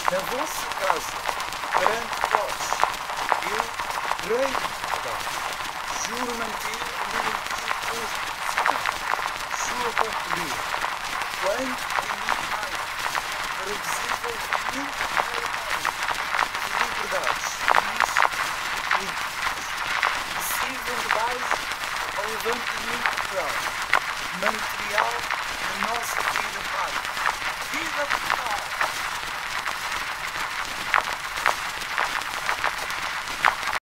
na vossa casa, perante vós, eu, Rei de Portugal, juro manter a minha antiga Constituição, juro concluir, quanto em mim há, para o desenvolvimento do meu país, de liberdades civis e políticas, que sirvam de base ao levantamento